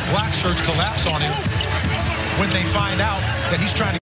black shirts collapse on him when they find out that he's trying to